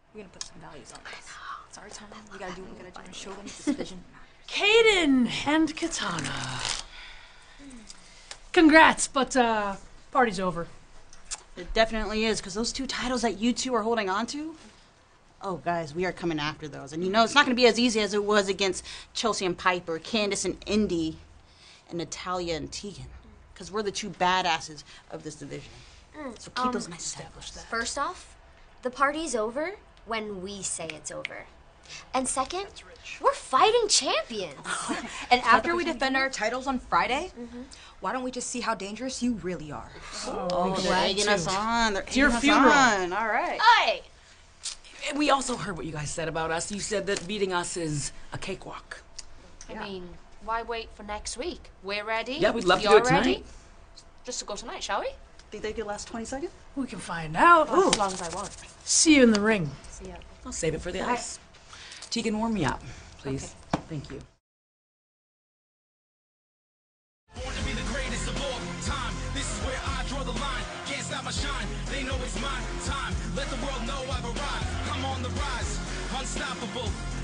We're gonna put some values on this. It's our time. We gotta do what we gotta do and show them this vision. Kaden and Katana. Congrats, but party's over. It definitely is, because those 2 titles that you 2 are holding on to, oh, guys, we are coming after those. And you know it's not going to be as easy as it was against Chelsea and Piper, Candace and Indy, and Natalia and Tegan, because we're the 2 badasses of this division. So keep those nice steps. First off, the party's over when we say it's over. And second, we're fighting champions. And after we defend our titles on Friday, why don't we just see how dangerous you really are? Oh, they're egging us on. They're It's your egging us funeral. on. All right. Hey! And we also heard what you guys said about us. You said that beating us is a cakewalk. I mean, why wait for next week? We're ready. Yeah, we'd love to do You're it tonight. ready? Just to go tonight, shall we? Think they could last 20 seconds? We can find out. As long as I want. See you in the ring. See ya. I'll save it for the ice. Tegan, warm me up, please. Thank you. Born to be the greatest of all time. This is where I draw the line. Can't stop my shine. They know it's my time. Let the world know I've arrived. I'm on the rise. Unstoppable.